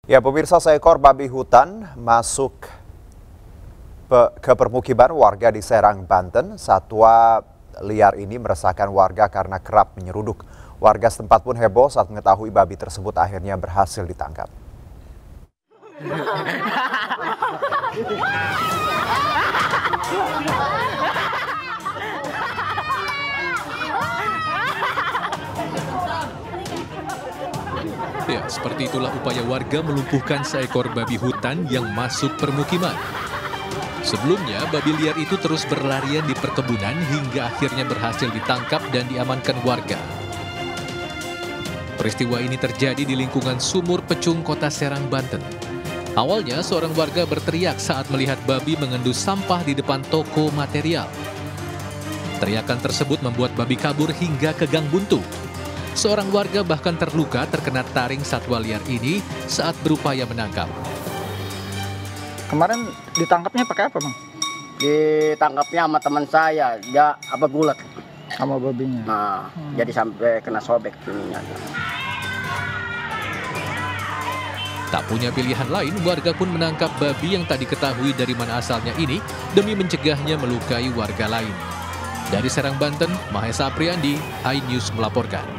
Ya, pemirsa, seekor babi hutan masuk ke permukiman warga di Serang, Banten. Satwa liar ini meresahkan warga karena kerap menyeruduk. Warga setempat pun heboh saat mengetahui babi tersebut akhirnya berhasil ditangkap. Ya, seperti itulah upaya warga melumpuhkan seekor babi hutan yang masuk permukiman. Sebelumnya, babi liar itu terus berlarian di perkebunan hingga akhirnya berhasil ditangkap dan diamankan warga. Peristiwa ini terjadi di lingkungan Sumur Pecung, Kota Serang, Banten. Awalnya, seorang warga berteriak saat melihat babi mengendus sampah di depan toko material. Teriakan tersebut membuat babi kabur hingga ke gang buntu. Seorang warga bahkan terluka terkena taring satwa liar ini saat berupaya menangkap. Kemarin ditangkapnya pakai apa, Bang? Ditangkapnya sama teman saya, dia gulat Sama babinya. Nah, jadi sampai kena sobek ininya. Tak punya pilihan lain, warga pun menangkap babi yang tak diketahui dari mana asalnya ini demi mencegahnya melukai warga lain. Dari Serang, Banten, Mahesa Apriandi, iNews melaporkan.